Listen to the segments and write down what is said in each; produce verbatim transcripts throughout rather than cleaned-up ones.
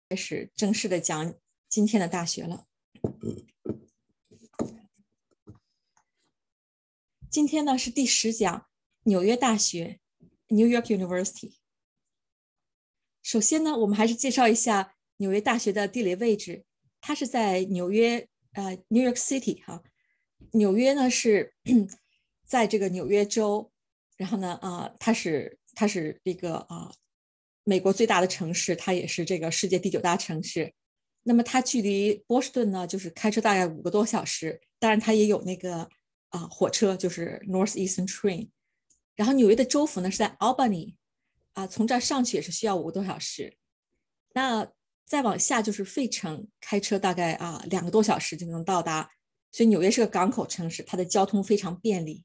开始正式的讲今天的大学了。今天呢是第十讲，纽约大学 （New York University）。首先呢，我们还是介绍一下纽约大学的地理位置。它是在纽约，呃 ，New York City 哈。纽约呢是在这个纽约州，然后呢，啊、呃，它是它是一个啊、呃、美国最大的城市，它也是这个世界第九大城市。那么它距离波士顿呢，就是开车大概五个多小时。当然，它也有那个啊、呃、火车，就是 Northeastern Train。然后纽约的州府呢是在 Albany 啊、呃，从这儿上去也是需要五个多小时。那再往下就是费城，开车大概啊两个多小时就能到达。所以纽约是个港口城市，它的交通非常便利。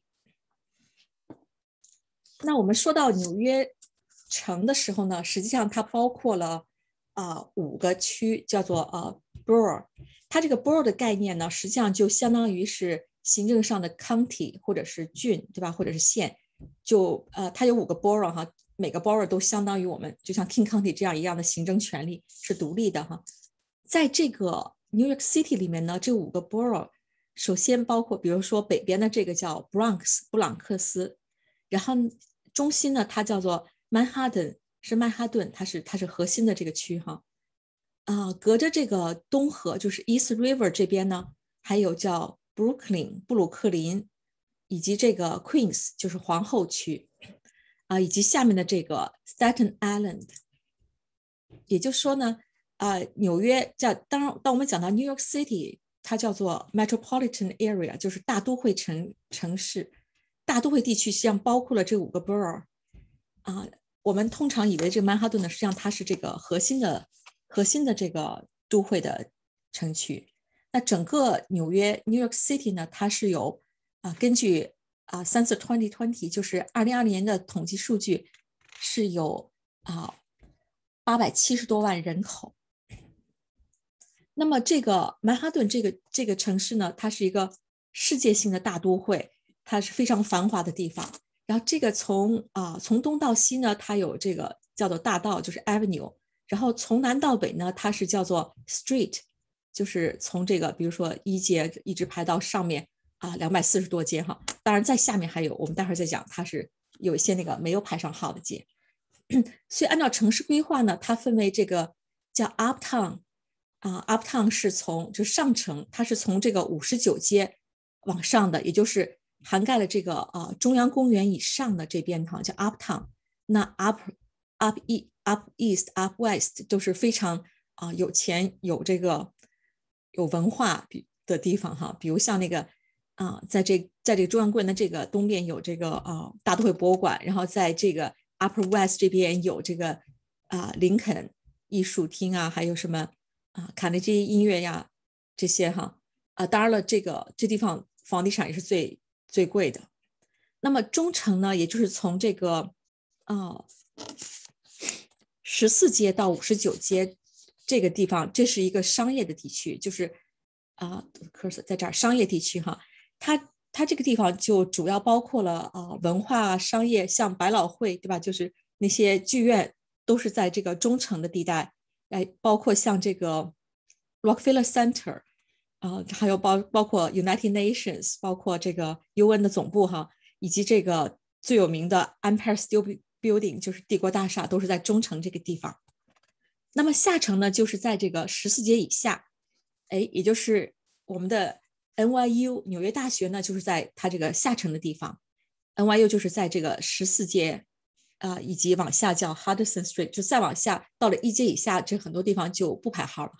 那我们说到纽约城的时候呢，实际上它包括了啊、呃、五个区，叫做呃 borough。它这个 borough 的概念呢，实际上就相当于是行政上的 county 或者是郡，对吧？或者是县。就呃，它有五个 borough 哈，每个 borough 都相当于我们就像 King County 这样一样的行政权力是独立的哈。在这个 New York City 里面呢，这五个 borough 首先包括，比如说北边的这个叫 Bronx 布朗克斯，然后中心呢它叫做曼哈顿，是曼哈顿，它是它是核心的这个区哈。啊、呃，隔着这个东河就是 East River 这边呢，还有叫 Brooklyn 布鲁克林，以及这个 Queens 就是皇后区啊、呃，以及下面的这个 Staten Island。也就是说呢，啊、呃，纽约叫当然，当我们讲到 New York City，它叫做 Metropolitan Area， 就是大都会城城市。大都会地区实际上包括了这五个 borough 啊、呃。我们通常以为这个曼哈顿呢，实际上它是这个核心的核心的这个都会的城区。那整个纽约 New York City 呢，它是有啊、呃，根据啊 Census twenty twenty， 就是二零二零年的统计数据，是有啊八百七十多万人口。那么这个曼哈顿这个这个城市呢，它是一个世界性的大都会，它是非常繁华的地方。然后这个从啊、呃、从东到西呢，它有这个叫做大道，就是 avenue。然后从南到北呢，它是叫做 street， 就是从这个比如说一街一直排到上面啊两百四十多街哈。当然在下面还有，我们待会儿再讲，它是有一些那个没有排上号的街。所以按照城市规划呢，它分为这个叫 uptown。啊、呃、，Uptown 是从就是上城，它是从这个五十九街往上的，也就是涵盖了这个呃中央公园以上的这边哈，叫 Uptown。那 Up Up E Up East Up West 都是非常啊、呃、有钱有这个有文化的地方哈，比如像那个啊、呃，在这在这个中央公园的这个东边有这个呃大都会博物馆，然后在这个 Upper West 这边有这个啊、呃、林肯艺术厅啊，还有什么。啊，卡内基音乐呀，这些哈啊，当然了，这个这地方房地产也是最最贵的。那么中城呢，也就是从这个啊十四街到五十九街这个地方，这是一个商业的地区，就是啊 ，cursor 在这儿商业地区哈，它它这个地方就主要包括了啊文化商业，像百老汇对吧？就是那些剧院都是在这个中城的地带。哎，包括像这个 Rockefeller Center， 啊、呃，还有包包括 United Nations， 包括这个 U N 的总部哈，以及这个最有名的 Empire State Building， 就是帝国大厦，都是在中城这个地方。那么下城呢，就是在这个十四街以下，哎，也就是我们的 N Y U 纽约大学呢，就是在它这个下城的地方。N Y U 就是在这个十四街。啊、呃，以及往下叫 Hudson Street， 就再往下到了一街以下，这很多地方就不排号了。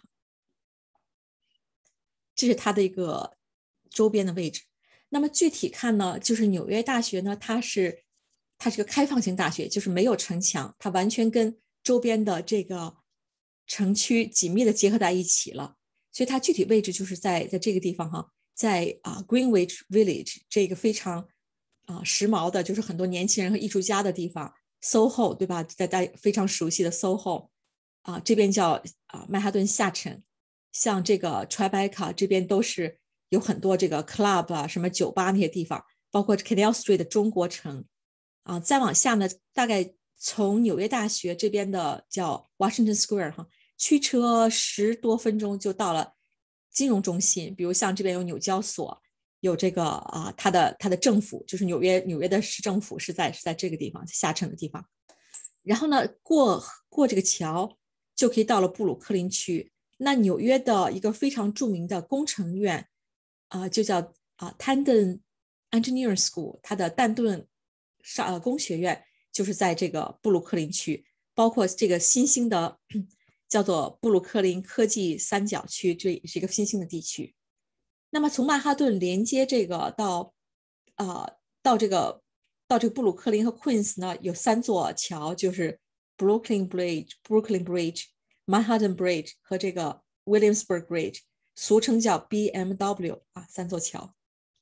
这是它的一个周边的位置。那么具体看呢，就是纽约大学呢，它是它是个开放型大学，就是没有城墙，它完全跟周边的这个城区紧密的结合在一起了。所以它具体位置就是在在这个地方哈，在啊、呃、Greenwich Village 这个非常啊、呃、时髦的，就是很多年轻人和艺术家的地方。S O H O 对吧？大家非常熟悉的 S O H O 啊，这边叫啊曼哈顿下城，像这个 Tribeca 这边都是有很多这个 club 啊，什么酒吧那些地方，包括 Canal Street 的中国城啊。再往下呢，大概从纽约大学这边的叫 Washington Square 哈， 驱车十多分钟就到了金融中心，比如像这边有纽交所，有这个啊，它的它的政府就是纽约纽约的市政府是在是在这个地方下沉的地方。然后呢，过过这个桥就可以到了布鲁克林区。那纽约的一个非常著名的工程院啊、呃，就叫啊 Tandon Engineering School， 它的丹顿上呃工学院就是在这个布鲁克林区，包括这个新兴的叫做布鲁克林科技三角区，这是一个新兴的地区。那么从曼哈顿连接这个到呃到这个到这个布鲁克林和 Queens 呢，有三座桥，就是 Brooklyn Bridge、Brooklyn Bridge、Manhattan Bridge 和这个 Williamsburg Bridge， 俗称叫 B M W 啊，三座桥。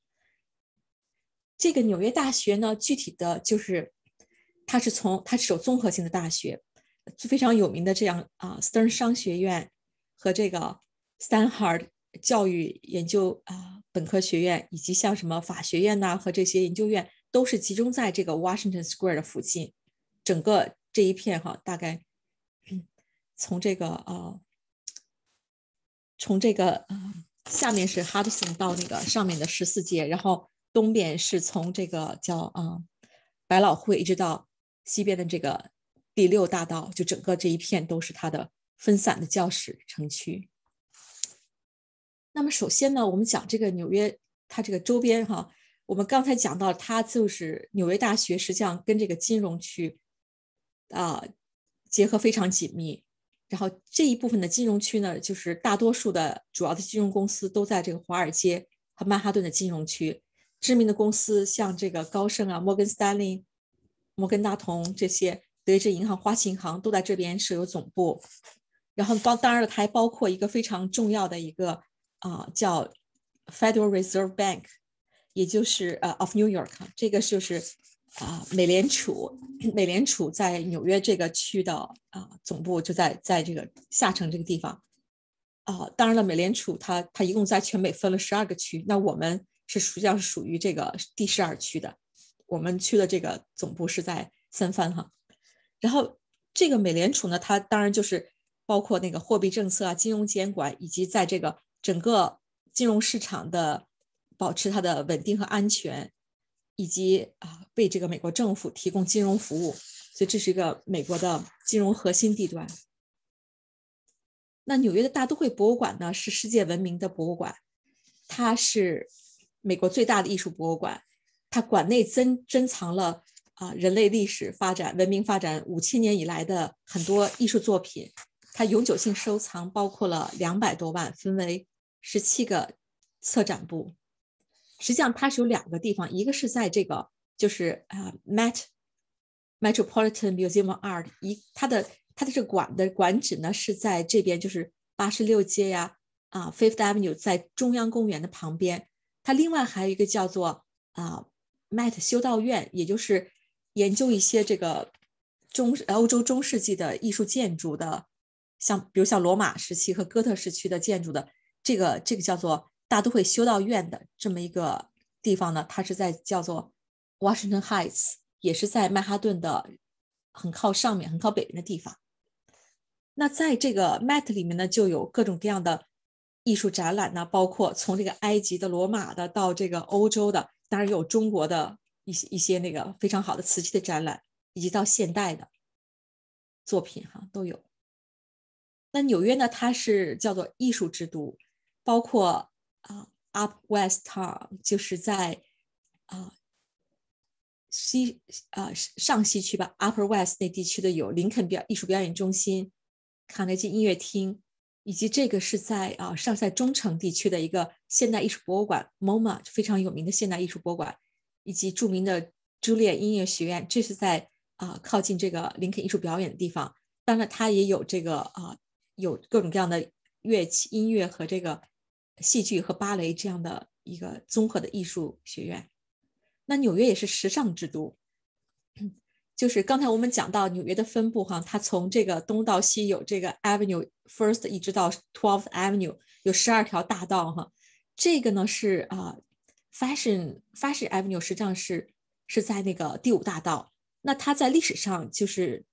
这个纽约大学呢，具体的就是它是从它是首综合性的大学，非常有名的这样啊 Stern 商学院和这个 Stanford 教育研究啊本科学院，以及像什么法学院呐、啊、和这些研究院，都是集中在这个 Washington Square 的附近。整个这一片哈，大概、嗯、从这个呃从这个呃下面是 Hudson 到那个上面的十四街，然后东边是从这个叫啊、呃、百老汇一直到西边的这个第六大道，就整个这一片都是它的分散的教室城区。那么首先呢，我们讲这个纽约它这个周边哈，我们刚才讲到它就是纽约大学实际上跟这个金融区啊、呃、结合非常紧密。然后这一部分的金融区呢，就是大多数的主要的金融公司都在这个华尔街和曼哈顿的金融区。知名的公司像这个高盛啊、摩根斯丹利、摩根大通这些，德意志银行、花旗银行都在这边设有总部。然后包当然了，它还包括一个非常重要的一个啊、呃、叫 Federal Reserve Bank， 也就是呃 of New York， 这个就是啊、呃、美联储，美联储在纽约这个区的啊、呃、总部就在在这个下城这个地方。啊、呃，当然了，美联储它它一共在全美分了十二个区，那我们是实际上是属于这个第十二区的，我们区的这个总部是在三藩哈。然后这个美联储呢，它当然就是包括那个货币政策啊、金融监管，以及在这个整个金融市场的保持它的稳定和安全，以及啊为这个美国政府提供金融服务，所以这是一个美国的金融核心地段。那纽约的大都会博物馆呢，是世界闻名的博物馆，它是美国最大的艺术博物馆，它馆内珍珍藏了啊人类历史发展、文明发展五千年以来的很多艺术作品，它永久性收藏包括了两百多万，分为十七个策展部。实际上它是有两个地方，一个是在这个就是啊 Met Metropolitan Museum of Art， 一它的它的这个馆的馆址呢是在这边，就是八十六街呀啊 Fifth Avenue， 在中央公园的旁边。它另外还有一个叫做啊 Met 修道院，也就是研究一些这个中欧洲中世纪的艺术建筑的，像比如像罗马时期和哥特时期的建筑的这个这个叫做大都会修道院的这么一个地方呢，它是在叫做 Washington Heights， 也是在曼哈顿的很靠上面、很靠北边的地方。那在这个 Met 里面呢，就有各种各样的艺术展览呢，包括从这个埃及的、罗马的到这个欧洲的，当然有中国的一些一些那个非常好的瓷器的展览，以及到现代的作品哈都有。那纽约呢，它是叫做艺术之都，包括啊、呃、Up West Town， 就是在啊、呃、西啊、呃、上西区吧 ，Upper West 那地区的有林肯表艺术表演中心、卡内基音乐厅，以及这个是在啊、呃、上塞中城地区的一个现代艺术博物馆 M O M A， 非常有名的现代艺术博物馆，以及著名的朱丽叶音乐学院，这是在啊、呃、靠近这个林肯艺术表演的地方。当然，它也有这个啊。呃有各种各样的乐器、音乐和这个戏剧和芭蕾这样的一个综合的艺术学院。那纽约也是时尚之都，就是刚才我们讲到纽约的分布哈，它从这个东到西有这个 Avenue First 一直到 Twelfth Avenue， 有十二条大道哈。这个呢是啊、呃、Fashion Fashion Avenue 实际上是是在那个第五大道。那它在历史上就是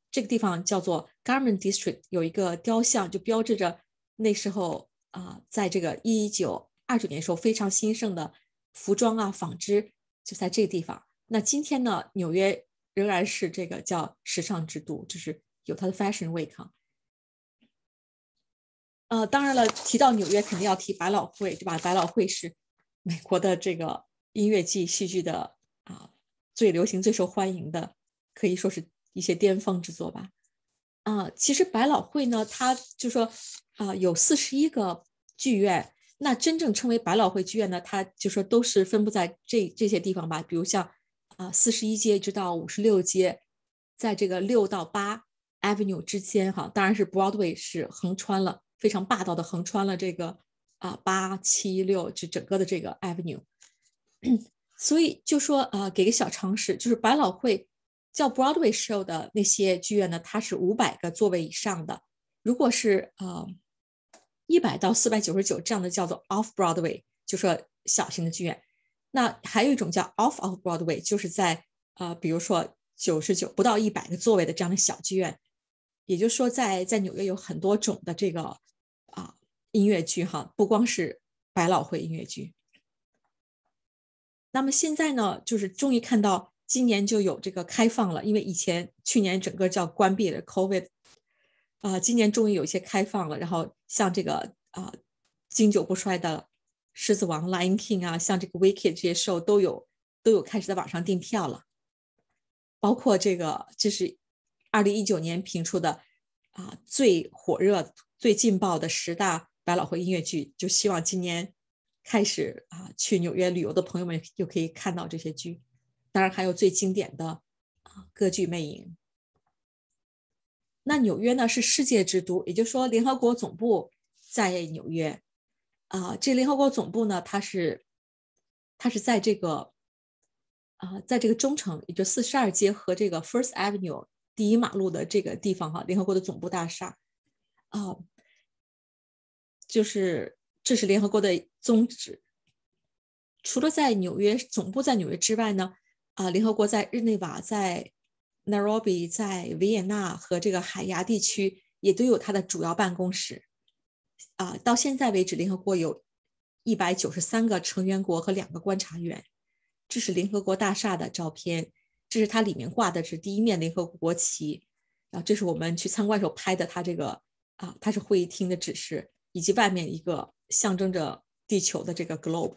这个地方叫做 Garment District， 有一个雕像，就标志着那时候啊、呃，在这个一九二九年的时候非常兴盛的服装啊、纺织就在这个地方。那今天呢，纽约仍然是这个叫时尚之都，就是有它的 Fashion Week。呃，当然了，提到纽约肯定要提百老汇，对吧？百老汇是美国的这个音乐剧、戏剧的啊最流行、最受欢迎的，可以说是一些巅峰之作吧。啊，其实百老汇呢，它就说啊有四十一个剧院，那真正称为百老汇剧院呢，它就说都是分布在这这些地方吧，比如像啊四十一街一直到五十六街，在这个六到八 Avenue 之间哈，当然是 Broadway 是横穿了。非常霸道的横穿了这个啊八七六这整个的这个 avenue， 所以就说呃给个小常识，就是百老汇叫 Broadway show 的那些剧院呢，它是五百个座位以上的，如果是呃一百到四百九十九这样的叫做 off Broadway， 就说小型的剧院。那还有一种叫 off of Broadway， 就是在呃比如说九十九不到一百个座位的这样的小剧院。也就是说在，在在纽约有很多种的这个啊音乐剧哈，不光是百老汇音乐剧。那么现在呢，就是终于看到今年就有这个开放了，因为以前去年整个叫关闭了 COVID， 啊、呃，今年终于有一些开放了。然后像这个啊、呃、经久不衰的狮子王 Lion King 啊，像这个 Wicked 这些 show 都有都有开始在网上订票了，包括这个这是二零一九年评出的啊最火热、最劲爆的十大百老汇音乐剧，就希望今年开始啊去纽约旅游的朋友们就可以看到这些剧。当然还有最经典的啊歌剧《魅影》。那纽约呢是世界之都，也就是说联合国总部在纽约啊。这联合国总部呢，它是它是在这个啊，在这个中城，也就四十二街和这个 First Avenue 第一马路的这个地方哈，联合国的总部大厦啊，就是这是联合国的宗旨。除了在纽约总部在纽约之外呢，啊，联合国在日内瓦、在 Nairobi、在维也纳和这个海牙地区也都有它的主要办公室。啊，到现在为止，联合国有一百九十三个成员国和两个观察员。这是联合国大厦的照片，这是它里面挂的是第一面联合国国旗，然后这是我们去参观时候拍的它这个啊，它是会议厅的指示，以及外面一个象征着地球的这个 globe。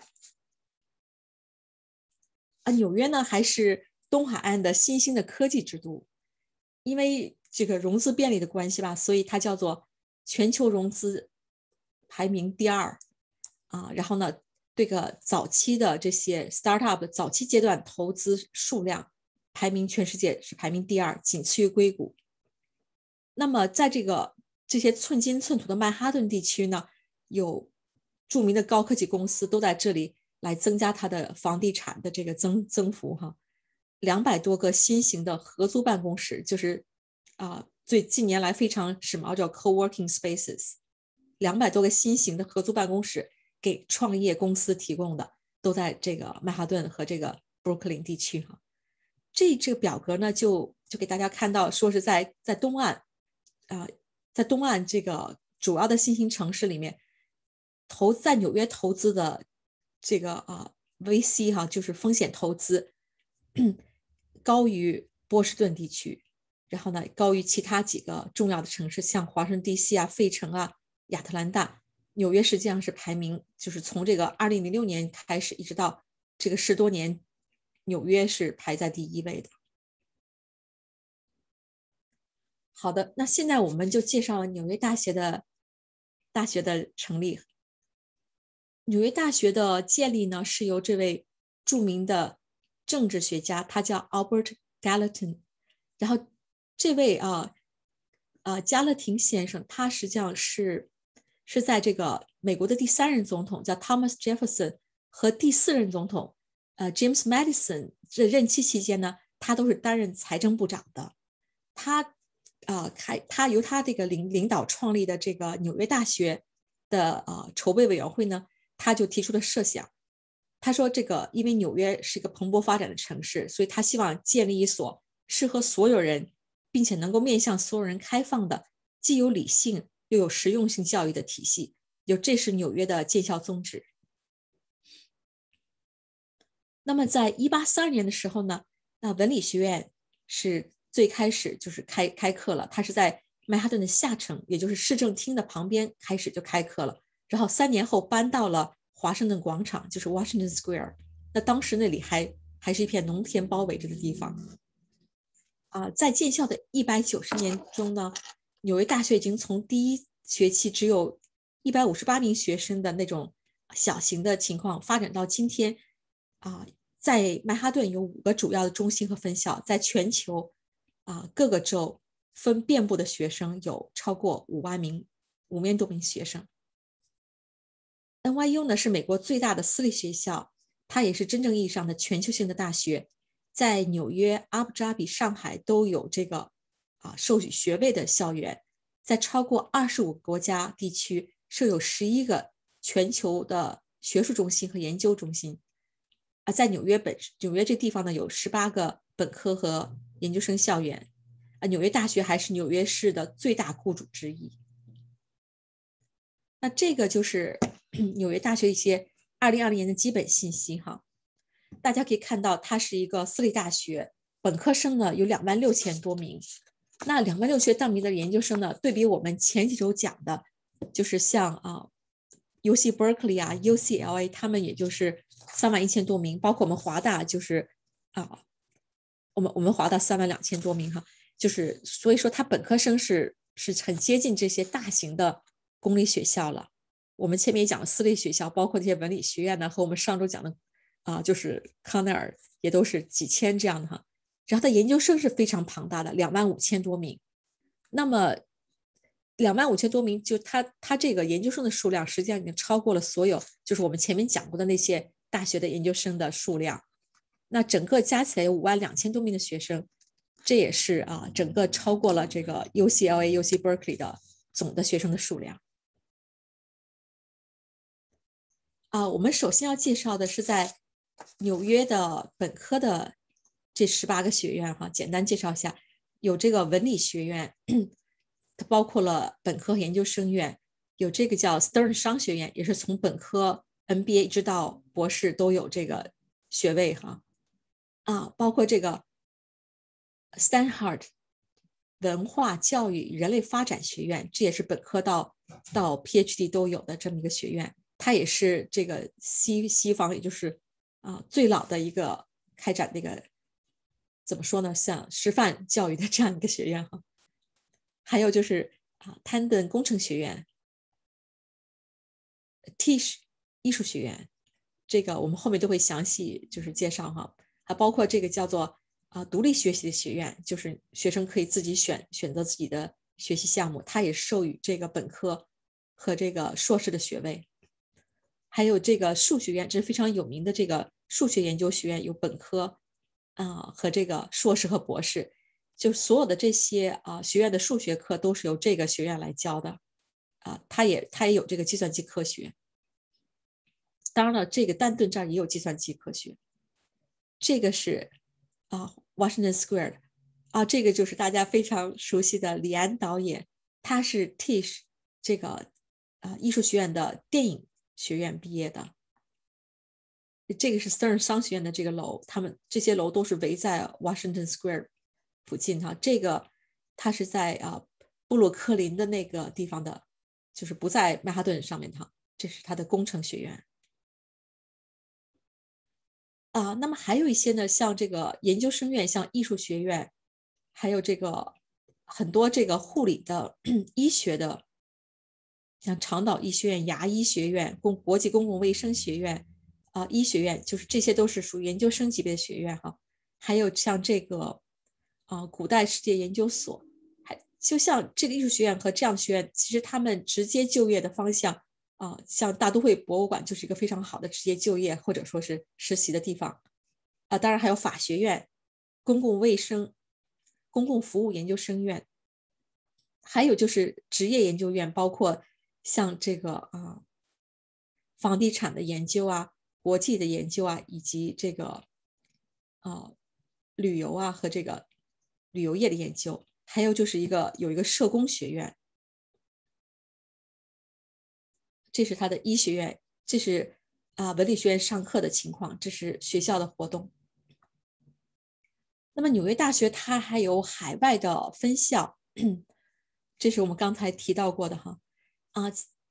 啊，纽约呢还是东海岸的新兴的科技之都，因为这个融资便利的关系吧，所以它叫做全球融资排名第二啊。然后呢，这个早期的这些 startup 早期阶段投资数量排名全世界是排名第二，仅次于硅谷。那么在这个这些寸金寸土的曼哈顿地区呢，有著名的高科技公司都在这里来增加它的房地产的这个增增幅哈。两百多个新型的合租办公室，就是啊、呃，最近年来非常时髦，叫 co-working spaces。两百多个新型的合租办公室给创业公司提供的，都在这个曼哈顿和这个布鲁克林地区哈。这这个表格呢，就就给大家看到，说是在在东岸，啊、呃，在东岸这个主要的新兴城市里面，投在纽约投资的这个啊、呃、V C 哈，就是风险投资高于波士顿地区，然后呢高于其他几个重要的城市，像华盛顿 D C 啊、费城啊、亚特兰大。纽约实际上是排名，就是从这个二零零六年开始，一直到这个十多年，纽约是排在第一位的。好的，那现在我们就介绍纽约大学的大学的成立。纽约大学的建立呢，是由这位著名的政治学家，他叫 Albert Gallatin。然后这位啊啊加勒廷先生，他实际上是是在这个美国的第三任总统叫 Thomas Jefferson 和第四任总统呃 James Madison 这任期期间呢，他都是担任财政部长的。他啊开他由他这个领领导创立的这个纽约大学的啊筹备委员会呢，他就提出了设想。他说这个因为纽约是一个蓬勃发展的城市，所以他希望建立一所适合所有人并且能够面向所有人开放的，既有理性又有实用性教育的体系，就这是纽约的建校宗旨。那么在一八四二年的时候呢，那文理学院是最开始就是开开课了，它是在曼哈顿的下城，也就是市政厅的旁边开始就开课了，然后三年后搬到了华盛顿广场，就是 Washington Square。那当时那里还还是一片农田包围着的地方。啊、呃，在建校的一百九十年中呢，纽约大学已经从第一学期只有一百五十八名学生的那种小型的情况，发展到今天啊、呃，在曼哈顿有五个主要的中心和分校，在全球啊、呃、各个州分遍布的学生有超过五万名，五万多名学生。N Y U 呢是美国最大的私立学校，它也是真正意义上的全球性的大学，在纽约、阿布扎比、上海都有这个啊授予学位的校园，在超过二十五个国家地区设有十一个全球的学术中心和研究中心。啊，在纽约本纽约这地方呢有十八个本科和研究生校园。啊，纽约大学还是纽约市的最大雇主之一。那这个就是纽约大学一些二零二零年的基本信息哈。大家可以看到，它是一个私立大学，本科生呢有两万六千多名。那两万六千多名的研究生呢，对比我们前几周讲的，就是像啊 U C Berkeley 啊 U C L A， 他们也就是三万一千多名，包括我们华大就是啊，我们我们华大三万两千多名哈，就是所以说它本科生是是很接近这些大型的公立学校了。我们前面也讲了私立学校，包括这些文理学院呢，和我们上周讲的啊，就是康奈尔也都是几千这样的哈。然后它研究生是非常庞大的，两万五千多名。那么两万五千多名，就它它这个研究生的数量，实际上已经超过了所有就是我们前面讲过的那些大学的研究生的数量。那整个加起来有五万两千多名的学生，这也是啊，整个超过了这个 U C L A、U C Berkeley 的总的学生的数量。啊，我们首先要介绍的是在纽约的本科的这十八个学院哈，简单介绍一下，有这个文理学院，它包括了本科和研究生院，有这个叫 Stern 商学院，也是从本科 M B A 一直到博士都有这个学位哈。啊，包括这个 Stanford 文化教育人类发展学院，这也是本科到到 P H D 都有的这么一个学院。它也是这个西西方，也就是啊最老的一个开展那个怎么说呢，像师范教育的这样一个学院哈。还有就是啊丹顿工程学院、Tisch 艺术学院，这个我们后面都会详细就是介绍哈。还包括这个叫做啊独立学习的学院，就是学生可以自己选选择自己的学习项目，它也授予这个本科和这个硕士的学位。还有这个数学院，这是非常有名的这个数学研究学院，有本科啊、呃、和这个硕士和博士，就所有的这些啊、呃、学院的数学课都是由这个学院来教的啊、呃，它也它也有这个计算机科学。当然了，这个丹顿这儿也有计算机科学。这个是啊 Washington Square 啊，这个就是大家非常熟悉的李安导演，他是 Tisch 这个啊艺术学院的电影学院毕业的。这个是 Stern 商学院的这个楼，他们这些楼都是围在 Washington Square 附近哈。这个它是在啊布鲁克林的那个地方的，就是不在曼哈顿上面哈。这是它的工程学院啊。那么还有一些呢，像这个研究生院，像艺术学院，还有这个很多这个护理的、医学的，像长岛医学院、牙医学院、公国际公共卫生学院。啊、呃，医学院就是这些都是属于研究生级别的学院哈，还有像这个啊、呃、古代世界研究所，还就像这个艺术学院和这样的学院，其实他们直接就业的方向啊、呃，像大都会博物馆就是一个非常好的直接就业或者说是实习的地方啊、呃，当然还有法学院、公共卫生、公共服务研究生院，还有就是职业研究院，包括像这个啊、呃、房地产的研究啊。国际的研究啊，以及这个呃旅游啊和这个旅游业的研究， 还有就是一个有一个社工学院，这是他的医学院，这是啊文理学院上课的情况，这是学校的活动。那么纽约大学它还有海外的分校，这是我们刚才提到过的哈啊，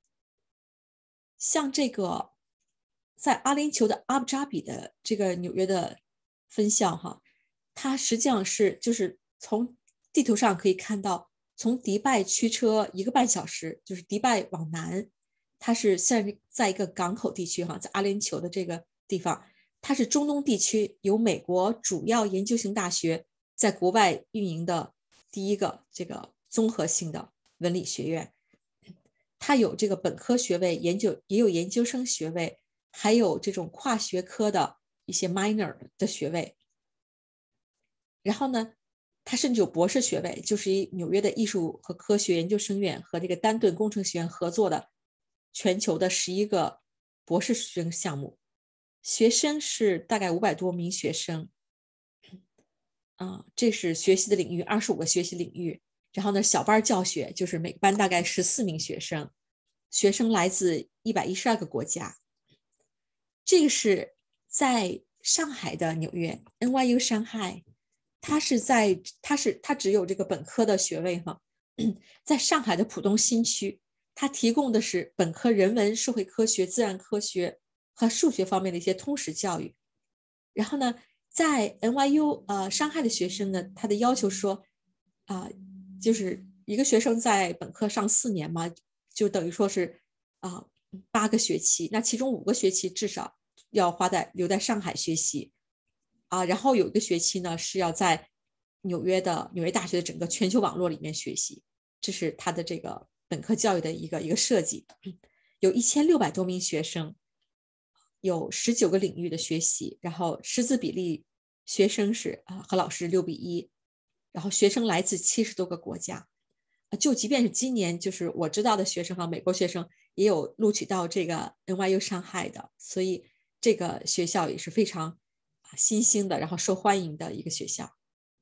像这个在阿联酋的阿布扎比的这个纽约的分校哈，它实际上是就是从地图上可以看到，从迪拜驱车一个半小时，就是迪拜往南，它是现在一个港口地区哈，在阿联酋的这个地方。它是中东地区由美国主要研究型大学在国外运营的第一个这个综合性的文理学院。它有这个本科学位，研究也有研究生学位，还有这种跨学科的一些 minor 的学位。然后呢，它甚至有博士学位，就是以纽约的艺术和科学研究生院和这个丹顿工程学院合作的全球的十一个博士生项目。学生是大概五百多名学生，啊，这是学习的领域，二十五个学习领域。然后呢，小班教学就是每班大概十四名学生，学生来自一百一十二个国家。这个是在上海的纽约 N Y U 上海，它是在它是它只有这个本科的学位哈，在上海的浦东新区，它提供的是本科人文、社会科学、自然科学和数学方面的一些通识教育。然后呢，在 N Y U 呃上海的学生呢，他的要求说啊、呃，就是一个学生在本科上四年嘛，就等于说是啊八、呃、个学期，那其中五个学期至少要花在留在上海学习啊，然后有一个学期呢是要在纽约的纽约大学的整个全球网络里面学习，这是他的这个本科教育的一个一个设计，有一千六百多名学生。有十九个领域的学习，然后师资比例学生是啊和老师六比一，然后学生来自七十多个国家，就即便是今年，就是我知道的学生哈，美国学生也有录取到这个 N Y U 上海的，所以这个学校也是非常新兴的，然后受欢迎的一个学校。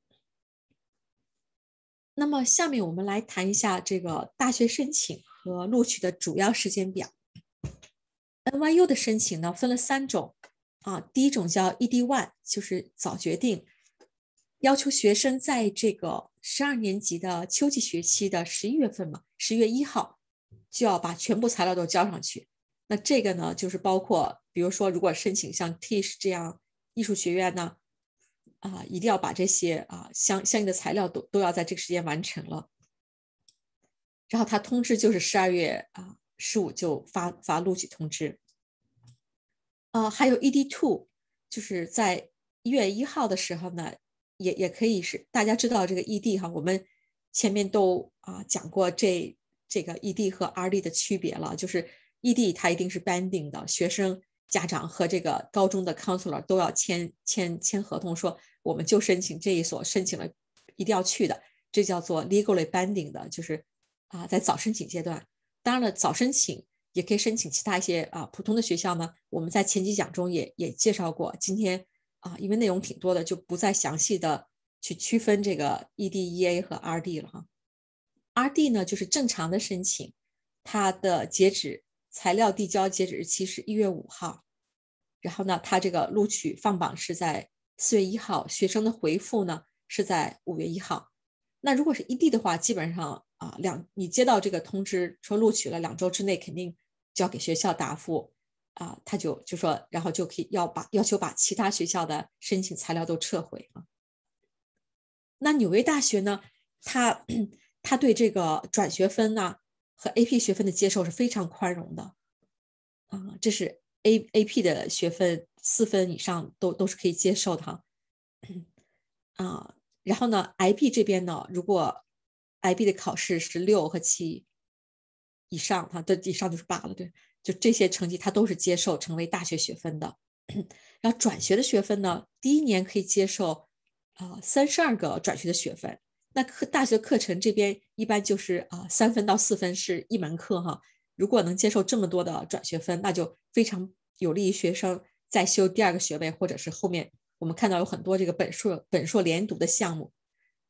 那么下面我们来谈一下这个大学申请和录取的主要时间表。N Y U 的申请呢分了三种啊，第一种叫 E D one， 就是早决定，要求学生在这个十二年级的秋季学期的十一月份嘛，十月一号就要把全部材料都交上去。那这个呢，就是包括比如说，如果申请像 Tisch 这样艺术学院呢，啊，一定要把这些啊相相应的材料都都要在这个时间完成了。然后他通知就是十二月啊十五就发发录取通知。呃，还有 E D two， 就是在一月一号的时候呢，也也可以是大家知道这个 E D 哈，我们前面都啊讲过这这个 E D 和 R D 的区别了，就是 E D 它一定是 banding 的，学生家长和这个高中的 counselor 都要签签签合同，说我们就申请这一所，申请了一定要去的，这叫做 legally banding 的，就是啊在早申请阶段。当然了，早申请也可以申请其他一些啊普通的学校呢。我们在前几讲中也也介绍过，今天啊因为内容挺多的，就不再详细的去区分这个 E D E A 和 R D 了哈。R D 呢就是正常的申请，它的截止材料递交截止日期是一月五号，然后呢，它这个录取放榜是在四月一号，学生的回复呢是在五月一号。那如果是 E D 的话，基本上啊两你接到这个通知说录取了，两周之内肯定就要给学校答复啊，他就就说，然后就可以要把要求把其他学校的申请材料都撤回啊。那纽约大学呢，它它对这个转学分呢和 A P 学分的接受是非常宽容的啊，这是 A AP 的学分四分以上都都是可以接受的哈啊。然后呢 ，I B 这边呢，如果 I B 的考试是六和七以上，它的以上就是八了，对，就这些成绩它都是接受成为大学学分的。然后转学的学分呢，第一年可以接受啊三十二个转学的学分。那课大学课程这边一般就是啊三分到四分是一门课哈。如果能接受这么多的转学分，那就非常有利于学生再修第二个学位，或者是后面我们看到有很多这个本硕本硕连读的项目。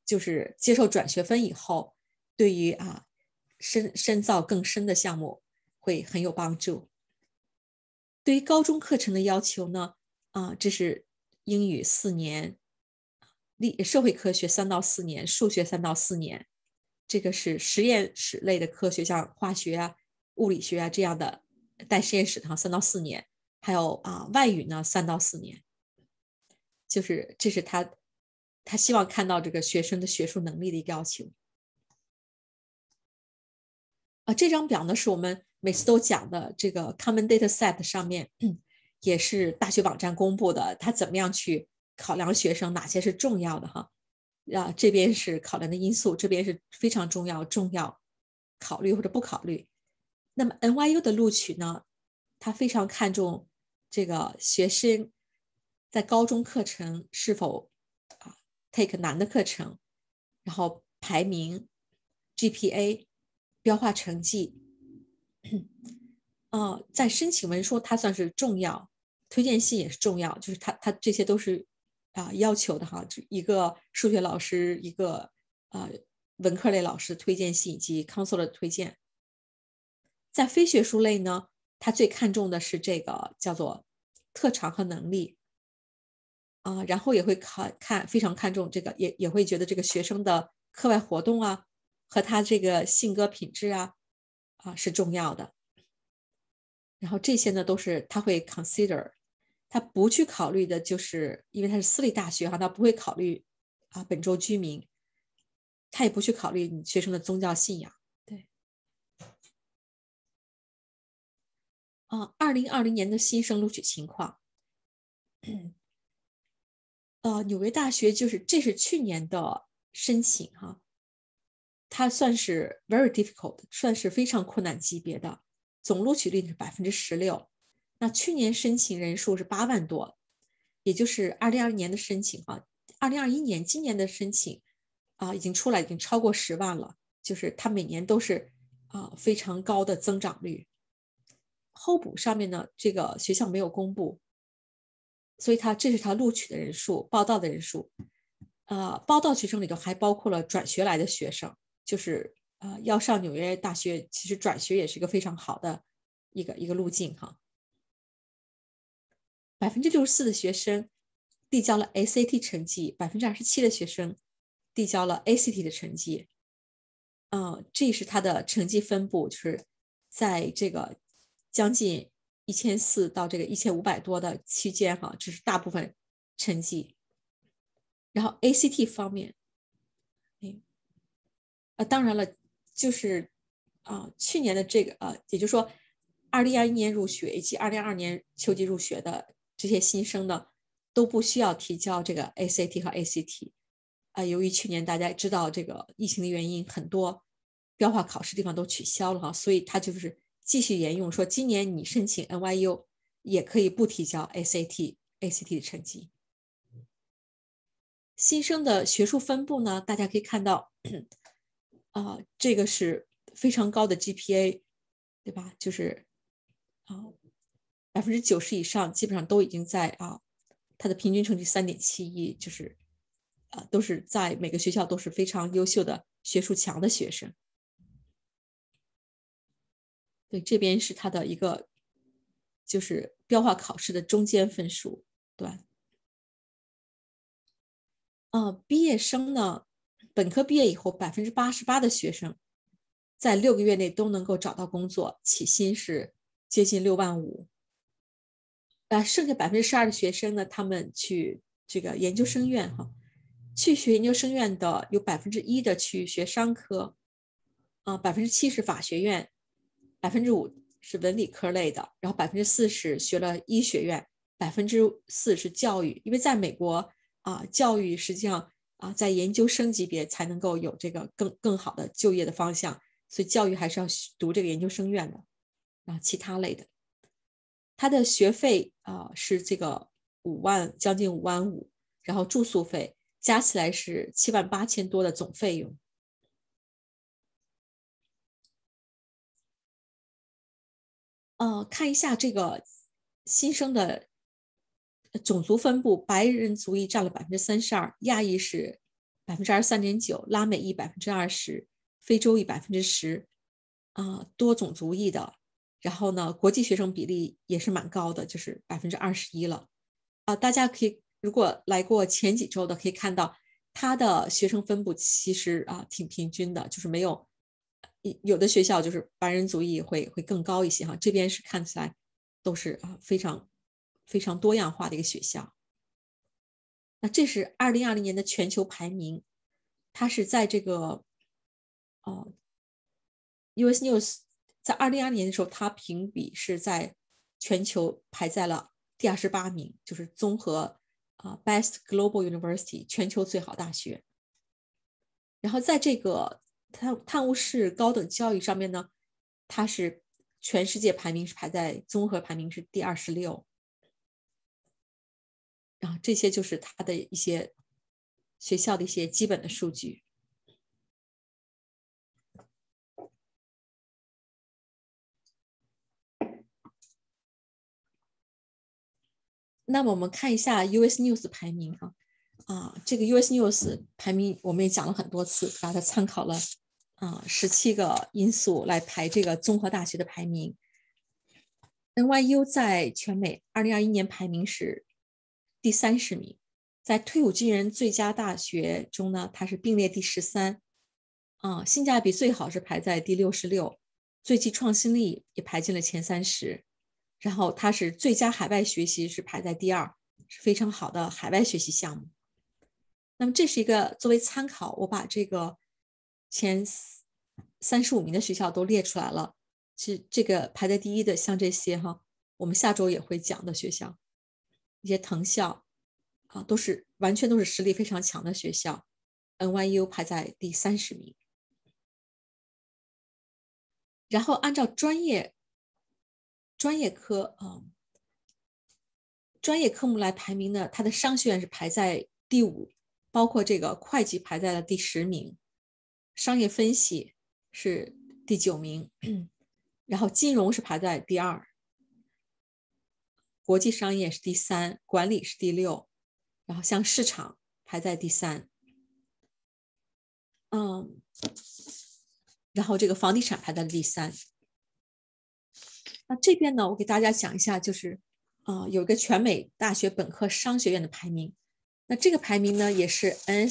就是接受转学分以后，对于啊深深造更深的项目会很有帮助。对于高中课程的要求呢，啊，这是英语四年，历社会科学三到四年，数学三到四年，这个是实验室类的科学，像化学啊、物理学啊这样的带实验室的三到四年，还有啊外语呢三到四年，就是这是他他希望看到这个学生的学术能力的一个要求。啊，这张表呢是我们每次都讲的这个 Common Data Set 上面，嗯，也是大学网站公布的，它怎么样去考量学生哪些是重要的哈？啊，这边是考量的因素，这边是非常重要、重要考虑或者不考虑。那么 N Y U 的录取呢，它非常看重这个学生在高中课程是否啊 take 难的课程，然后排名、G P A、标化成绩。呃，在申请文书它算是重要，推荐信也是重要，就是它它这些都是啊、呃、要求的哈，一个数学老师，一个呃文科类老师的推荐信以及 counselor 的推荐。在非学术类呢，他最看重的是这个叫做特长和能力啊、呃，然后也会看看非常看重这个，也也会觉得这个学生的课外活动啊和他这个性格品质啊啊、呃、是重要的。然后这些呢都是他会 consider， 他不去考虑的就是因为他是私立大学哈，他不会考虑啊本州居民，他也不去考虑你学生的宗教信仰。对，啊，二零二零年的新生录取情况，呃，纽约大学就是这是去年的申请哈，它算是 very difficult， 算是非常困难级别的，总录取率是百分之十六。那去年申请人数是八万多，也就是二零二零年的申请啊，二零二一年今年的申请啊已经出来，已经超过十万了，就是它每年都是啊非常高的增长率。候补上面呢，这个学校没有公布，所以它这是它录取的人数，报到的人数。呃，报到学生里头还包括了转学来的学生，就是呃要上纽约大学，其实转学也是一个非常好的一个一个路径哈。百分之六十四的学生递交了 S A T 成绩，百分之二十七的学生递交了 A C T 的成绩。嗯、呃，这是它的成绩分布，就是在这个将近一千四到这个一千五百多的区间哈，这是大部分成绩。然后 A C T 方面，嗯，啊，当然了，就是啊、呃，去年的这个呃，也就是说，二零二一年入学以及二零二二年秋季入学的这些新生呢，都不需要提交这个 S A T 和 A C T。啊、呃，由于去年大家知道这个疫情的原因，很多标化考试地方都取消了哈，所以他就是继续沿用说，今年你申请 N Y U 也可以不提交 S A T、A C T 的成绩。新生的学术分布呢，大家可以看到，啊、呃，这个是非常高的 G P A， 对吧？就是啊，百分之九十以上基本上都已经在啊，它的平均成绩三点七一，就是啊，都是在每个学校都是非常优秀的学术强的学生。对，这边是它的一个就是标化考试的中间分数段。呃，毕业生呢，本科毕业以后，百分之八十八的学生在六个月内都能够找到工作，起薪是接近六万五。呃，剩下百分之十二的学生呢，他们去这个研究生院哈，去学研究生院的有百分之一的去学商科，啊，百分之七是法学院，百分之五是文理科类的，然后百分之四是学了医学院，百分之四是教育，因为在美国啊，教育实际上啊，在研究生级别才能够有这个更更好的就业的方向，所以教育还是要读这个研究生院的啊，其他类的。他的学费啊、呃、是这个五万，将近五万五，然后住宿费加起来是七万八千多的总费用。呃，看一下这个新生的种族分布，白人族裔占了百分之三十二，亚裔是百分之二十三点九，拉美裔百分之二十，非洲裔百分之十，啊，多种族裔的。然后呢，国际学生比例也是蛮高的，就是百分之二十一了。啊，大家可以如果来过前几周的，可以看到它的学生分布其实啊挺平均的，就是没有有的学校就是白人族裔会会更高一些哈。这边是看起来都是啊非常非常多样化的一个学校。那这是二零二零年的全球排名，它是在这个哦 U S News 在二零二零年的时候，它评比是在全球排在了第二十八名，就是综合啊 Best Global University 全球最好大学。然后在这个泰泰晤士高等教育上面呢，它是全世界排名是排在综合排名是第二十六。然后这些就是它的一些学校的一些基本的数据。那么我们看一下 U S News 排名啊，啊，这个 U S News 排名我们也讲了很多次，把它参考了啊十七个因素来排这个综合大学的排名。N Y U 在全美二零二一年排名是第三十名，在退伍军人最佳大学中呢，它是并列第十三，啊，性价比最好是排在第六十六，最具创新力也排进了前三十。然后它是最佳海外学习是排在第二，是非常好的海外学习项目。那么这是一个作为参考，我把这个前三十五名的学校都列出来了。其实这个排在第一的，像这些哈，我们下周也会讲的学校，一些藤校啊，都是完全都是实力非常强的学校。N Y U 排在第三十名。然后按照专业专业科啊、嗯，专业科目来排名呢，它的商学院是排在第五，包括这个会计排在了第十名，商业分析是第九名，然后金融是排在第二，国际商业是第三，管理是第六，然后像市场排在第三，嗯，然后这个房地产排在了第三。那这边呢，我给大家讲一下，就是啊、呃，有一个全美大学本科商学院的排名。那这个排名呢，也是 N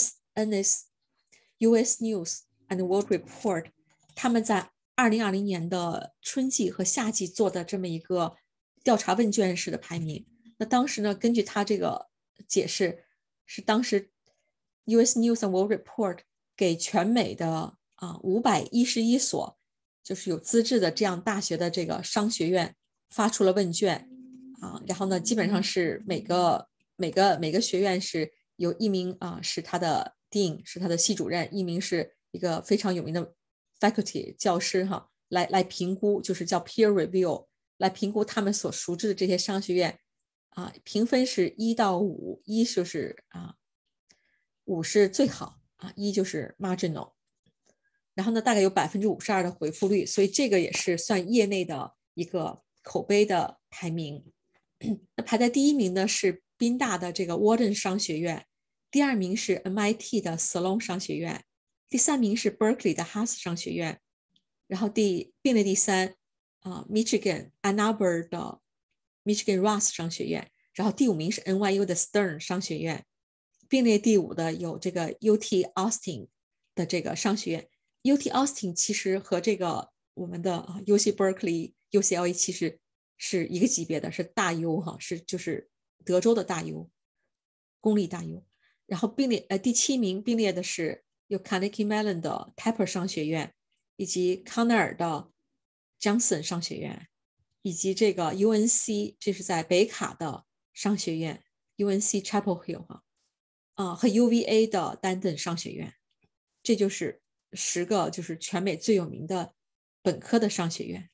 S U S News and World Report 他们在二零二零年的春季和夏季做的这么一个调查问卷式的排名。那当时呢，根据他这个解释，是当时 U S News and World Report 给全美的啊五百一十一所就是有资质的这样大学的这个商学院发出了问卷啊，然后呢，基本上是每个每个每个学院是有一名啊是他的 dean 是他的系主任，一名是一个非常有名的 faculty 教师哈，来来评估，就是叫 peer review 来评估他们所熟知的这些商学院啊，评分是一到五，一就是啊五是最好啊，一就是 marginal。然后呢，大概有百分之五十二的回复率，所以这个也是算业内的一个口碑的排名。那排在第一名的是宾大的这个 Wharton 商学院，第二名是 M I T 的 Sloan 商学院，第三名是 Berkeley 的 Haas 商学院，然后第并列第三啊、呃、Michigan Ann Arbor 的 Michigan Ross 商学院，然后第五名是 N Y U 的 Stern 商学院，并列第五的有这个 U T Austin 的这个商学院。U T Austin 其实和这个我们的 U C Berkeley、U C L A 其实是一个级别的，是大 U 哈，是就是德州的大 U， 公立大 U。然后并列呃第七名并列的是有 Carnegie Mellon 的 Tepper 商学院，以及康奈尔的 Johnson 商学院，以及这个 U N C 这是在北卡的商学院 U N C Chapel Hill 哈啊和 U V A 的丹顿商学院，这就是十个就是全美最有名的本科的商学院，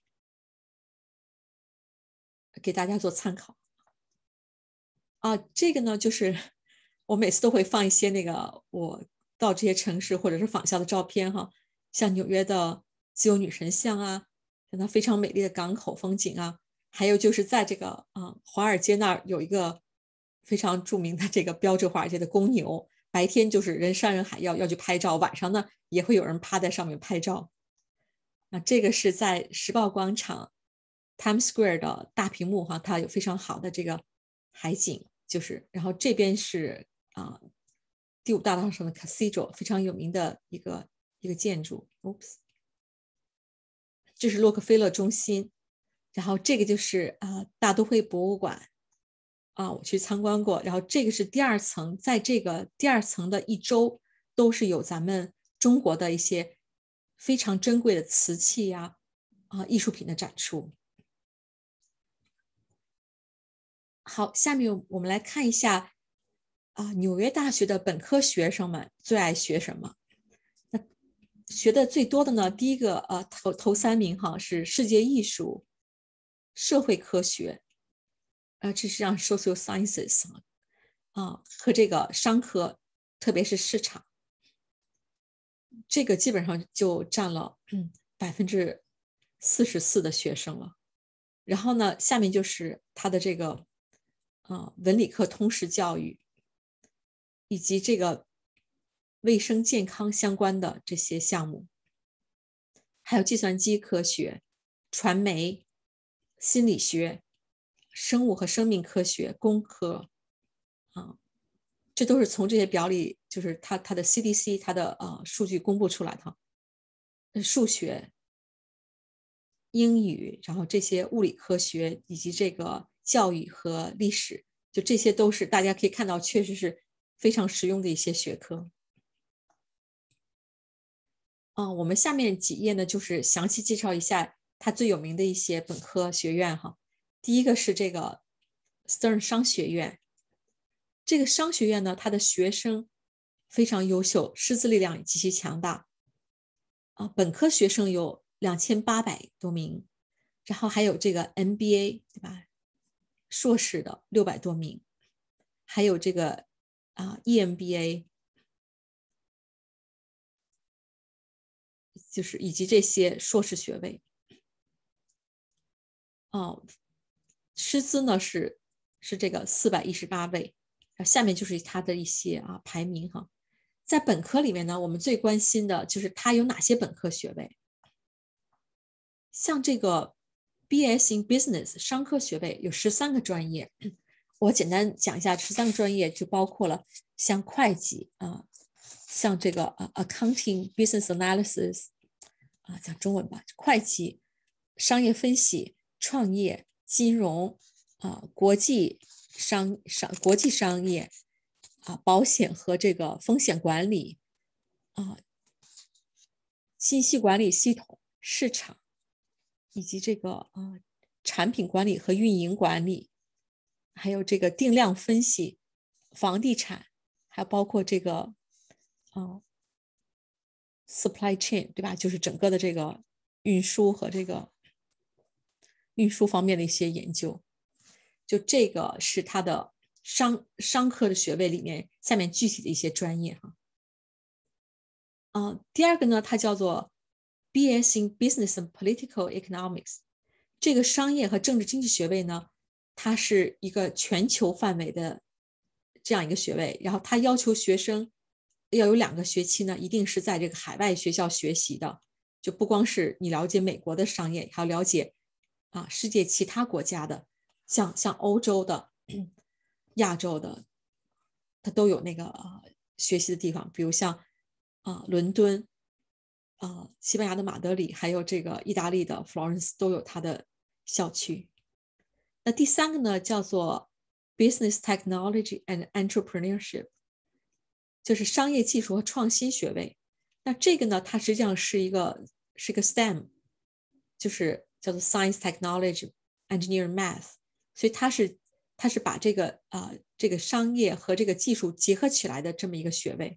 给大家做参考。啊，这个呢，就是我每次都会放一些那个我到这些城市或者是仿效的照片哈，像纽约的自由女神像啊，像它非常美丽的港口风景啊，还有就是在这个啊华尔街那儿有一个非常著名的这个标志华尔街的公牛， 白天就是人山人海要要去拍照，晚上呢也会有人趴在上面拍照。啊，这个是在时报广场 Times Square 的大屏幕哈，它有非常好的这个海景，就是然后这边是啊第五大道上的 Cathedral 非常有名的一个一个建筑。Oops， 这是洛克菲勒中心，然后这个就是啊大都会博物馆啊，我去参观过。然后这个是第二层，在这个第二层的一周都是有咱们中国的一些非常珍贵的瓷器呀啊艺术品的展出。好，下面我们来看一下啊，纽约大学的本科学生们最爱学什么？那学的最多的呢，第一个呃头头三名哈是世界艺术、社会科学，呃，这实际上 social sciences 啊和这个商科，特别是市场，这个基本上就占了嗯百分之四十四的学生了。然后呢，下面就是他的这个啊文理科通识教育，以及这个卫生健康相关的这些项目，还有计算机科学、传媒、心理学、生物和生命科学、工科啊，这都是从这些表里，就是它它的 C D C 它的呃数据公布出来的。数学、英语，然后这些物理科学以及这个教育和历史，就这些都是大家可以看到，确实是非常实用的一些学科。嗯、呃，我们下面几页呢，就是详细介绍一下它最有名的一些本科学院哈。第一个是这个 Stern 商学院，这个商学院呢，它的学生非常优秀，师资力量极其强大啊。本科学生有两千八百多名，然后还有这个 M B A 对吧？硕士的六百多名，还有这个啊 E M B A， 就是以及这些硕士学位。哦，师资呢是是这个四百一十八位，下面就是它的一些啊排名哈。在本科里面呢，我们最关心的就是它有哪些本科学位，像这个 B S in Business 商科学位有十三个专业，我简单讲一下，十三个专业就包括了像会计啊，像这个啊 Accounting Business Analysis 啊，讲中文吧，会计、商业分析、创业、金融啊、国际商商国际商业啊、保险和这个风险管理啊、信息管理系统、市场以及这个啊、产品管理和运营管理，还有这个定量分析、房地产，还包括这个啊、supply chain 对吧？就是整个的这个运输和这个运输方面的一些研究。就这个是它的商商科的学位里面下面具体的一些专业哈。啊，第二个呢，它叫做 B S in Business and Political Economics。这个商业和政治经济学位呢，它是一个全球范围的这样一个学位，然后它要求学生要有两个学期呢，一定是在这个海外学校学习的，就不光是你了解美国的商业，还要了解啊世界其他国家的，像像欧洲的、亚洲的，它都有那个、呃、学习的地方，比如像啊、呃、伦敦。啊、呃，西班牙的马德里，还有这个意大利的 Florence 都有它的校区。那第三个呢，叫做 Business Technology and Entrepreneurship， 就是商业技术和创新学位。那这个呢，它实际上是一个是一个 S T E M， 就是叫做 Science Technology Engineering Math， 所以它是它是把这个啊、呃、这个商业和这个技术结合起来的这么一个学位。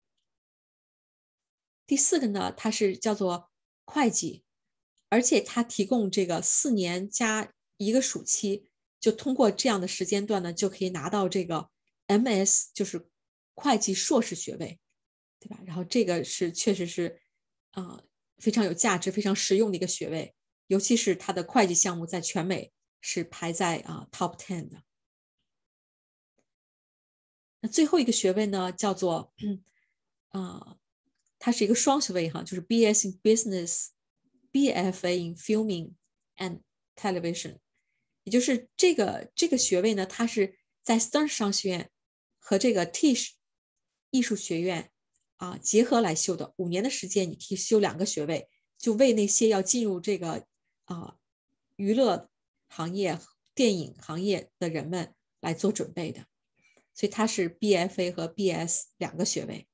第四个呢，它是叫做会计，而且它提供这个四年加一个暑期，就通过这样的时间段呢，就可以拿到这个 M S， 就是会计硕士学位，对吧？然后这个是确实是啊、呃、非常有价值、非常实用的一个学位，尤其是它的会计项目在全美是排在啊、呃、top ten 的。 那最后一个学位呢，叫做啊、呃，它是一个双学位哈，就是 B S in Business，B F A in Filming and Television， 也就是这个这个学位呢，它是在 Stern 商学院和这个 Tisch 艺术学院啊结合来修的，五年的时间，你可以修两个学位，就为那些要进入这个啊娱乐行业、电影行业的人们来做准备的。所以它是 B F A 和 B S 两个学位。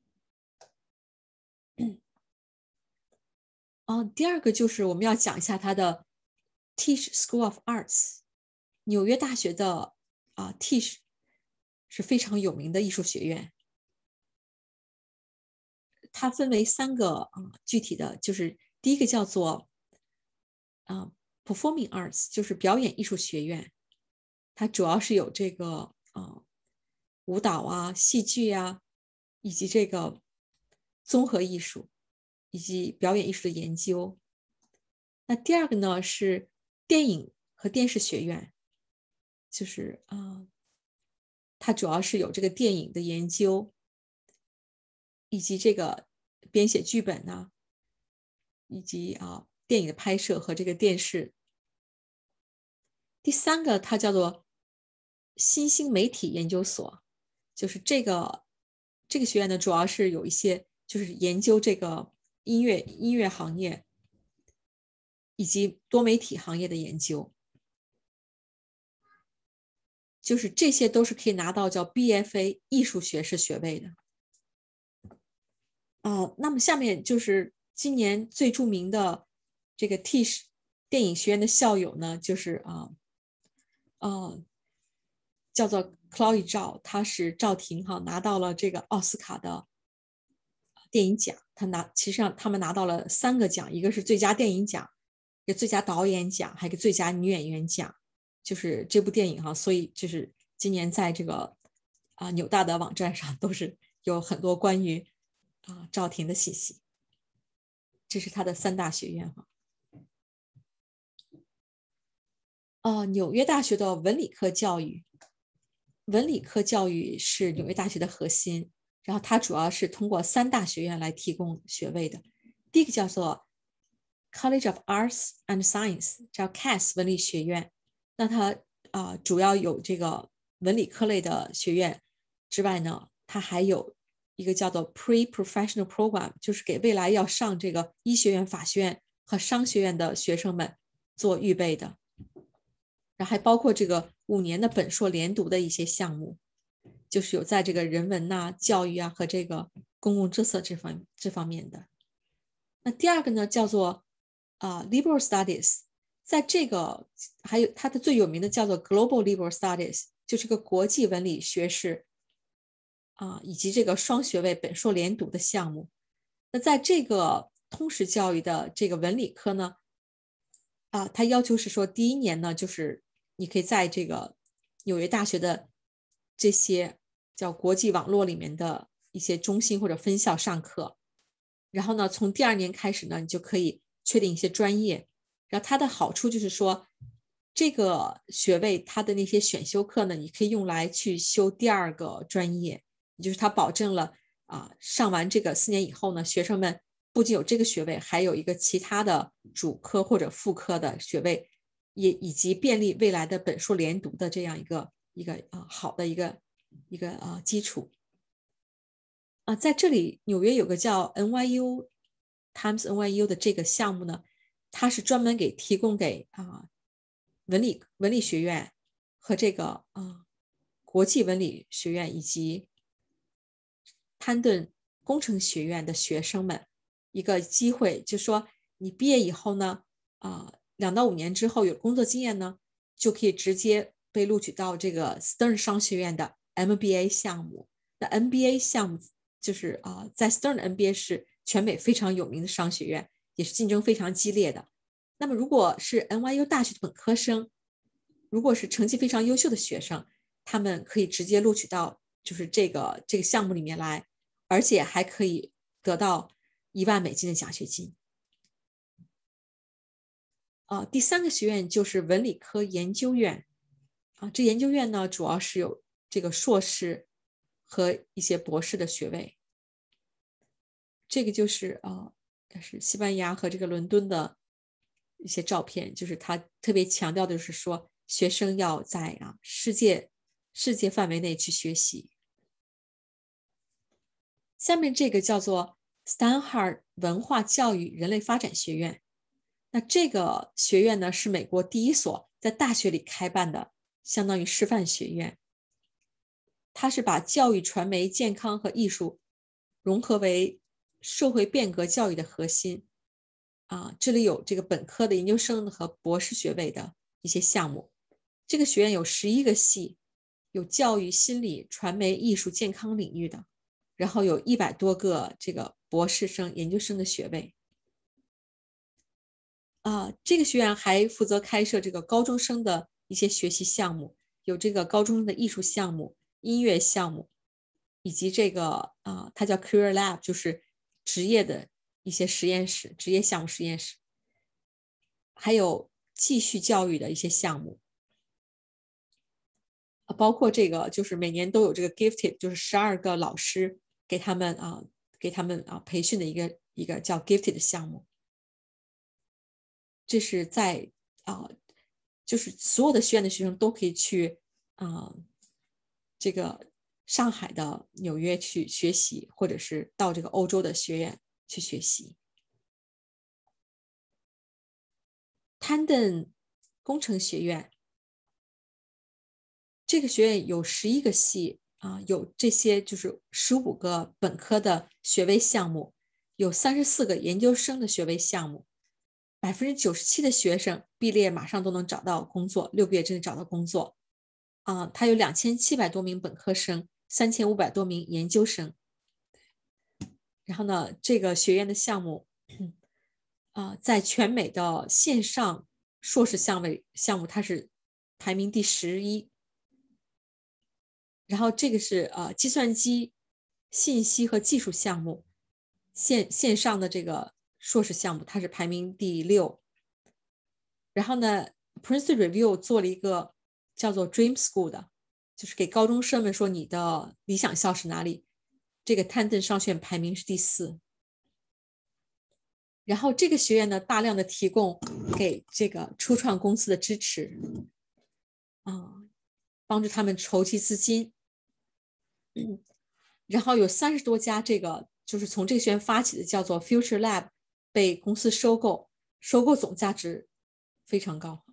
哦，第二个就是我们要讲一下它的 Tisch School of Arts， 纽约大学的啊 Tisch 是非常有名的艺术学院。它分为三个啊、呃、具体的，就是第一个叫做啊、呃、Performing Arts， 就是表演艺术学院，它主要是有这个啊、呃、舞蹈啊、戏剧啊，以及这个综合艺术以及表演艺术的研究。那第二个呢是电影和电视学院，就是啊、呃，它主要是有这个电影的研究，以及这个编写剧本呢、啊，以及啊电影的拍摄和这个电视。第三个它叫做新兴媒体研究所，就是这个这个学院呢，主要是有一些就是研究这个音乐音乐行业以及多媒体行业的研究，就是这些都是可以拿到叫 B F A 艺术学士学位的。啊、呃，那么下面就是今年最著名的这个 Tisch 电影学院的校友呢，就是啊呃，呃叫做 Chloe Zhao， 她是赵婷哈，拿到了这个奥斯卡的电影奖。她拿其实上他们拿到了三个奖，一个是最佳电影奖，一个最佳导演奖，还有一个最佳女演员奖。就是这部电影哈，所以就是今年在这个啊、呃、纽大的网站上都是有很多关于啊赵婷的信息。这是他的三大学院哈。呃，纽约大学的文理科教育，文理科教育是纽约大学的核心，然后它主要是通过三大学院来提供学位的。第一个叫做 College of Arts and Science， 叫 C A S 文理学院，那它啊、呃、主要有这个文理科类的学院之外呢，它还有一个叫做 Pre-Professional Program， 就是给未来要上这个医学院、法学院和商学院的学生们做预备的。然后还包括这个五年的本硕连读的一些项目，就是有在这个人文呐、啊、教育啊和这个公共政策这方这方面的。那第二个呢，叫做啊、呃、Liberal Studies， 在这个还有它的最有名的叫做 Global Liberal Studies， 就是个国际文理学士啊、呃、以及这个双学位本硕连读的项目。那在这个通识教育的这个文理科呢，啊、呃，它要求是说第一年呢，就是你可以在这个纽约大学的这些叫国际网络里面的一些中心或者分校上课，然后呢，从第二年开始呢，你就可以确定一些专业。然后它的好处就是说，这个学位它的那些选修课呢，你可以用来去修第二个专业，也就是它保证了啊，上完这个四年以后呢，学生们不仅有这个学位，还有一个其他的主科或者副科的学位，也以及便利未来的本硕连读的这样一个一个啊好的一个一个啊基础。啊，在这里纽约有个叫 N Y U Times N Y U 的这个项目呢，它是专门给提供给啊文理文理学院和这个啊国际文理学院以及潘顿工程学院的学生们一个机会，就是说你毕业以后呢，啊两到五年之后有工作经验呢，就可以直接被录取到这个 Stern 商学院的 M B A 项目。那 M B A 项目就是啊、呃，在 Stern 的 M B A 是全美非常有名的商学院，也是竞争非常激烈的。那么如果是 N Y U 大学的本科生，如果是成绩非常优秀的学生，他们可以直接录取到就是这个这个项目里面来，而且还可以得到一万美金的奖学金。啊，第三个学院就是文理科研究院啊，这研究院呢主要是有这个硕士和一些博士的学位。这个就是呃，是西班牙和这个伦敦的一些照片，就是他特别强调的就是说，学生要在啊世界世界范围内去学习。下面这个叫做 Steinhardt 文化教育人类发展学院。那这个学院呢，是美国第一所在大学里开办的，相当于师范学院。它是把教育、传媒、健康和艺术融合为社会变革教育的核心。啊，这里有这个本科的、研究生的和博士学位的一些项目。这个学院有十一个系，有教育、心理、传媒、艺术、健康领域的，然后有一百多个这个博士生、研究生的学位。啊，这个学院还负责开设这个高中生的一些学习项目，有这个高中生的艺术项目、音乐项目，以及这个啊，它叫 Career Lab， 就是职业的一些实验室、职业项目实验室，还有继续教育的一些项目，包括这个就是每年都有这个 Gifted， 就是十二个老师给他们啊给他们啊培训的一个一个叫 Gifted 的项目。这是在啊、呃，就是所有的学院的学生都可以去啊、呃、这个上海的纽约去学习，或者是到这个欧洲的学院去学习。坦顿工程学院这个学院有十一个系啊，有这些就是十五个本科的学位项目，有三十四个研究生的学位项目。百分之九十七的学生毕业马上都能找到工作，六个月之内找到工作。啊，它有两千七百多名本科生，三千五百多名研究生。然后呢，这个学院的项目，啊，在全美的线上硕士项目项目，它是排名第十一。然后这个是呃计算机信息和技术项目，线线上的这个硕士项目，它是排名第六。然后呢 ，Princeton Review 做了一个叫做 Dream School 的，就是给高中生们说你的理想校是哪里。这个坦顿商学院排名是第四。然后这个学院呢，大量的提供给这个初创公司的支持，啊，帮助他们筹集资金。嗯，然后有三十多家这个就是从这个学院发起的叫做 Future Lab 被公司收购，收购总价值非常高。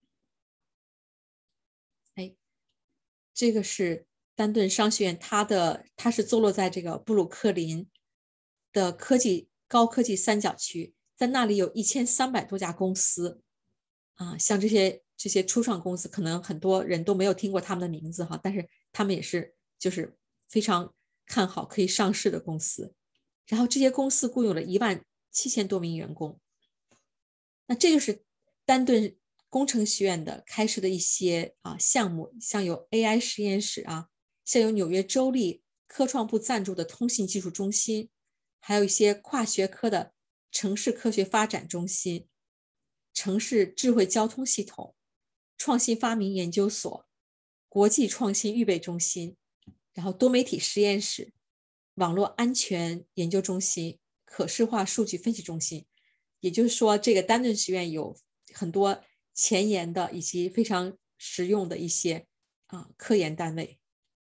哎，这个是丹顿商学院，它的它是坐落在这个布鲁克林的科技高科技三角区，在那里有一千三百多家公司啊，像这些这些初创公司，可能很多人都没有听过他们的名字哈，但是他们也是就是非常看好可以上市的公司。然后这些公司雇佣了一万七千多名员工。那这就是丹顿工程学院的开设的一些啊项目，像有 A I 实验室啊，像有纽约州立科创部赞助的通信技术中心，还有一些跨学科的城市科学发展中心、城市智慧交通系统、创新发明研究所、国际创新预备中心，然后多媒体实验室、网络安全研究中心、可视化数据分析中心。也就是说，这个丹顿学院有很多前沿的以及非常实用的一些啊科研单位。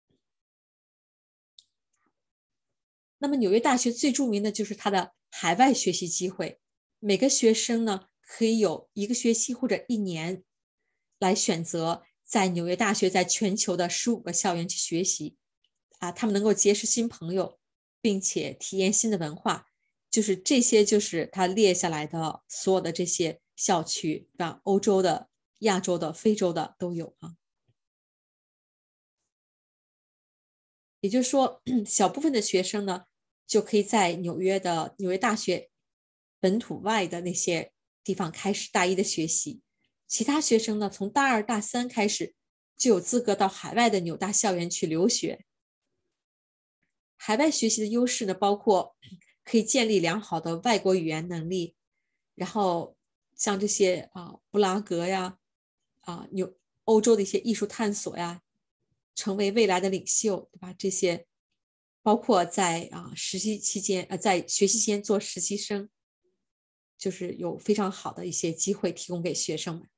那么纽约大学最著名的就是它的海外学习机会，每个学生呢可以有一个学期或者一年来选择在纽约大学在全球的十五个校园去学习啊，他们能够结识新朋友，并且体验新的文化。就是这些，就是他列下来的所有的这些校区，啊，欧洲的、亚洲的、非洲的都有啊。也就是说，小部分的学生呢，就可以在纽约的纽约大学本土外的那些地方开始大一的学习，其他学生呢，从大二、大三开始就有资格到海外的纽大校园去留学。海外学习的优势呢，包括可以建立良好的外国语言能力，然后像这些啊布拉格呀，啊纽欧洲的一些艺术探索呀，成为未来的领袖，对吧？这些包括在啊实习期间，呃，在学习期间做实习生，就是有非常好的一些机会提供给学生们。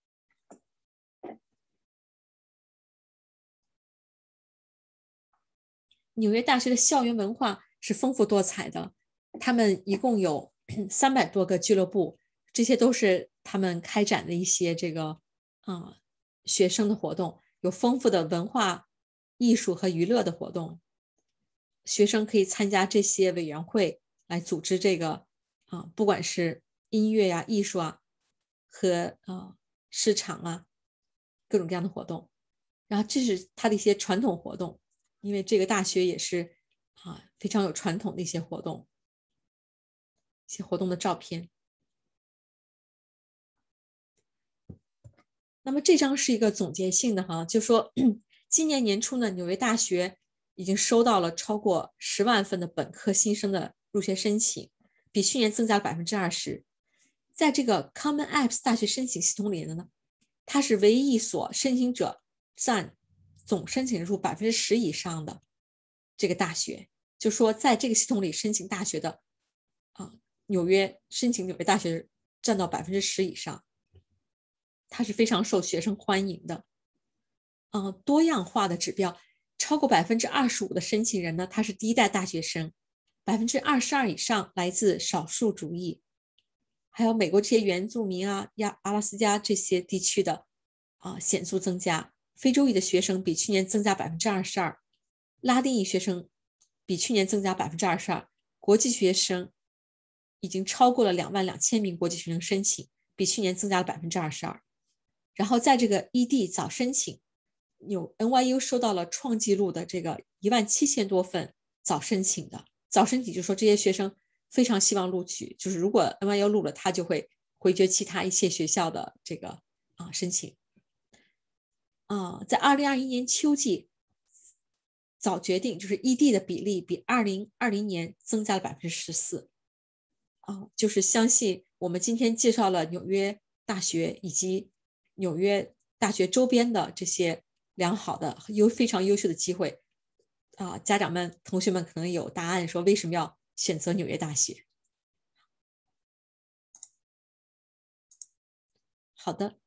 纽约大学的校园文化是丰富多彩的，他们一共有三百多个俱乐部，这些都是他们开展的一些这个啊、呃、学生的活动，有丰富的文化、艺术和娱乐的活动。学生可以参加这些委员会来组织这个啊，不管是音乐呀、艺术啊和啊市场啊各种各样的活动。然后这是他的一些传统活动，因为这个大学也是啊非常有传统的一些活动，一些活动的照片。那么这张是一个总结性的哈，就说今年年初呢，纽约大学已经收到了超过十万份的本科新生的入学申请，比去年增加了百分之二十。在这个 Common Apps 大学申请系统里呢，它是唯一一所申请者占总申请人数百分之十以上的这个大学。就说在这个系统里申请大学的啊，纽约申请纽约大学占到百分之十以上。它是非常受学生欢迎的。嗯、呃，多样化的指标，超过百分之二十五的申请人呢，他是第一代大学生，百分之二十二以上来自少数族裔，还有美国这些原住民啊、亚阿拉斯加这些地区的啊显著增加。非洲裔的学生比去年增加百分之二十二，拉丁裔学生比去年增加百分之二十二，国际学生已经超过了两万两千名国际学生申请，比去年增加了百分之二十二。然后在这个 E D 早申请，有 N Y U 收到了创纪录的这个一万七千多份早申请的早申请，就说这些学生非常希望录取，就是如果 N Y U 录了，他就会回绝其他一些学校的这个啊申请。啊，在二零二一年秋季早决定，就是 E D 的比例比二零二零年增加了百分之十四。啊，就是相信我们今天介绍了纽约大学以及纽约大学周边的这些良好的、优非常优秀的机会啊，家长们、同学们可能有答案，说为什么要选择纽约大学。好的。